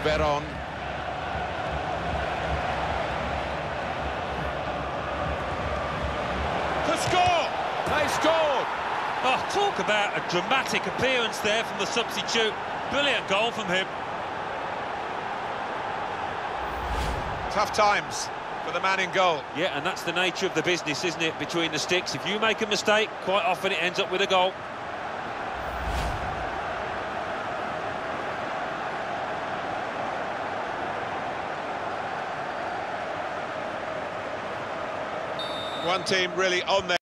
Veron. To score! They scored! Oh, talk about a dramatic appearance there from the substitute. Brilliant goal from him. Tough times for the man in goal. Yeah, and that's the nature of the business, isn't it, between the sticks. If you make a mistake, quite often it ends up with a goal. One team really on their